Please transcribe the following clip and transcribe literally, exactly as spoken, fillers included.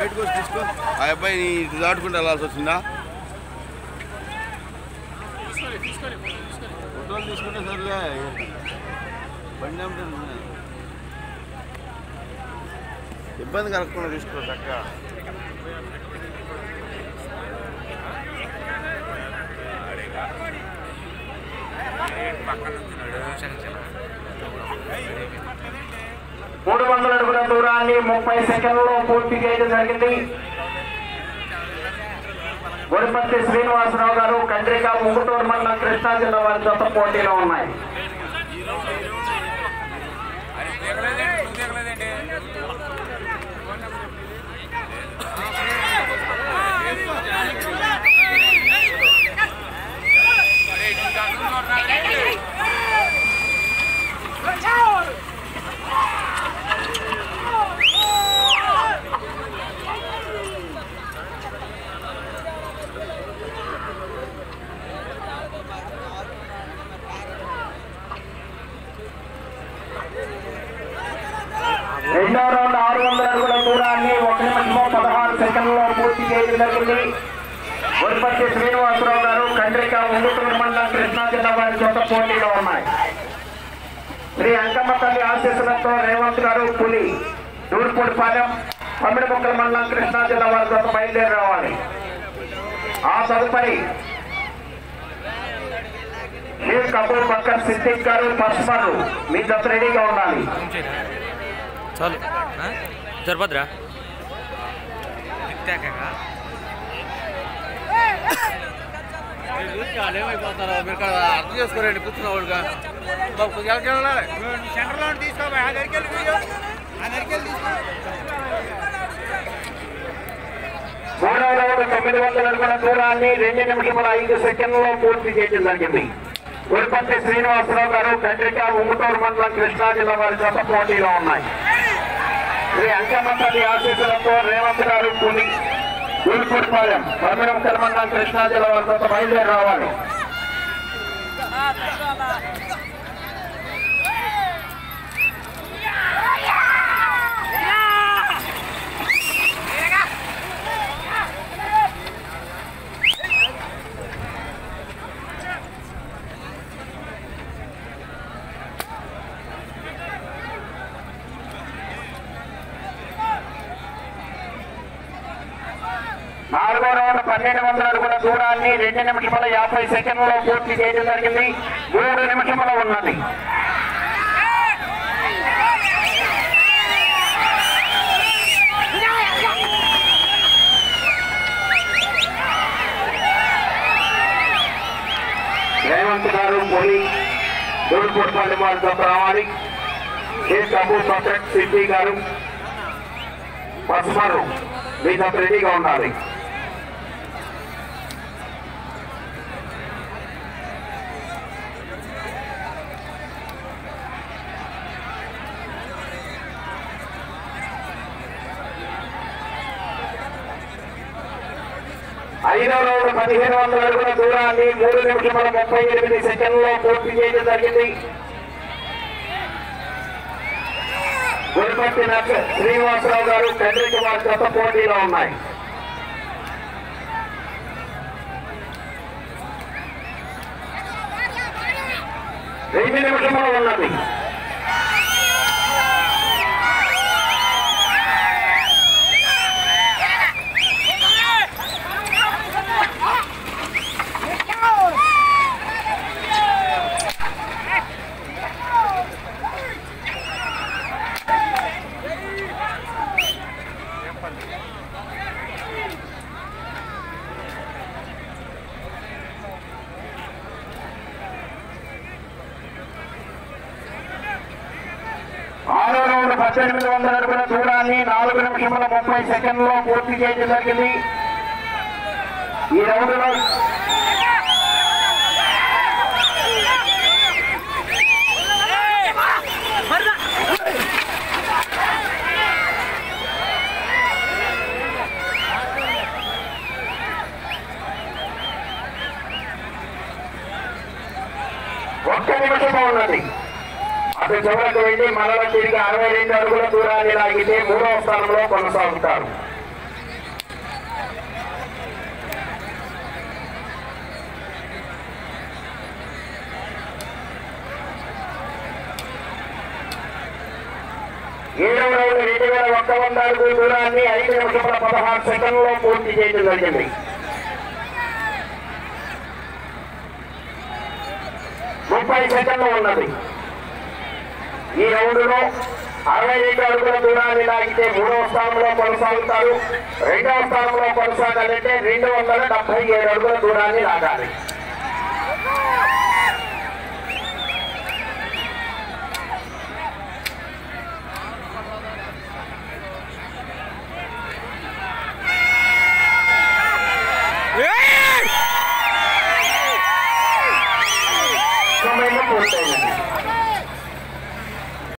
బయటకు వచ్చి తీసుకో. ఆ అబ్బాయిని ఇటు దాటుకుంటూ వెళ్ళాల్సి వచ్చిందా? ఫోటోలు తీసుకుంటే సరిలే, బండి అమ్ముతుంది. ఇబ్బంది కలగకుండా తీసుకో చక్కగా. మూడు వందల అడుగుల దూరాన్ని ముప్పై సెకండ్లో పూర్తి చేయడం జరిగింది. గొరిపర్తి శ్రీనివాసరావు గారు కండ్రిక ముంగుటూరు మండలం కృష్ణా జిల్లా వారి జత పోటీలో ఉన్నాయి. రెండో రౌండ్ ఆరు వందల అడుగుల దూరాన్ని ఒక నిమిషం పదహారు సెకండ్లో పూర్తి చేయడం జరిగింది. గొరిపర్తి శ్రీనివాసరావు గారు కండ్రిక ముంగుటూరు మండలం కృష్ణా జిల్లా వారి జత పోటీలో ఉన్నాయి. శ్రీ అంకమ్మ తల్లి ఆశీస్సులతో రేవంత్ గారు పులి దూర్పూడిపాలెం పమిడిముక్కల మండలం కృష్ణా జిల్లా వారి జత బయలుదేరి రావాలి. ఆ తదుపరి షేక్ కపూర్ బక్కర్ సిద్దిక్ గారు పస్మరు మీ జత రెడీగా ఉండాలి. చాలు జరపద్రా ఏమైపోతారో మీరు అర్థం చేసుకోరండి. కూర్చున్న వాళ్ళుగా సెంటర్లో తీసుకోవాలి. ఆ దగ్గరికి ఆ దగ్గరికి తీసుకో. మూడవ రౌండ్ తొమ్మిది వందల అడుగుల దూరాన్ని రెండు నిమిషముల ఐదు సెకండ్లో పూర్తి చేయడం జరిగింది. గొరిపర్తి శ్రీనివాసరావు గారు కండ్రిక ముంగుటూరు మండలం కృష్ణా జిల్లా వారి జత పోటీలో ఉన్నాయి. శ్రీ అంకమ్మ తల్లి ఆశీస్సులతో రేవంత్ గారు పులి దూర్పూడిపాలెం పమిడిముక్కల మండలం కృష్ణా జిల్లా వారి జత బయలుదేరి రావాలి. నాలుగో రౌండ్ పన్నెండు వందల అడుగుల దూరాన్ని రెండు నిమిషముల యాభై సెకండ్లో పూర్తి చేయడం జరిగింది. మూడు నిమిషముల ఉన్నది. రేవంత్ గారు పులి దూర్పూడిపాలెం వారి జత రావాలి. షేక్ కపూర్ బక్కర్ సిద్దిక్ గారు పస్మరు మీ జత రెడీగా ఉండాలి. ఐదో రౌండ్ పదిహేను వందల అడుగుల దూరాన్ని మూడు నిమిషముల ముప్పై ఎనిమిది సెకండ్లో పూర్తి చేయడం జరిగింది. గొరిపర్తి శ్రీనివాసరావు గారు కండ్రిక వారి జత పోటీలో ఉన్నాయి. రెండు నిమిషములు ఉన్నది. ఆరో రౌండ్ పద్దెనిమిది వందల అడుగుల దూరాన్ని నాలుగు నిమిషముల ముప్పై సెకండ్లో పూర్తి చేయడం జరిగింది. ఈ రౌండ్లో ఒక్క నిమిషం ఉన్నది. అటు చివరకు వెళ్లి మరల తిరిగి అరవై రెండు అడుగుల దూరాన్ని లాగితే మూడవ స్థానంలో కొనసాగుతారు. రౌండ్ రెండు వేల ఒక్క వంద అడుగుల దూరాన్ని ఐదు నిమిషముల పదహారు సెకండ్లలో పూర్తి చేయడం జరిగింది. ముప్పై సెకండ్లు ఉన్నది. ఈ రౌండ్లో అరవై రెండు అడుగుల దూరాన్ని లాగితే మూడవ స్థానంలో కొనసాగుతారు. రెండవ స్థానంలో కొనసాగాలంటే రెండు వందల డెబ్బై ఏడు అడుగుల దూరాన్ని లాగాలి. సమయం పూర్తయింది.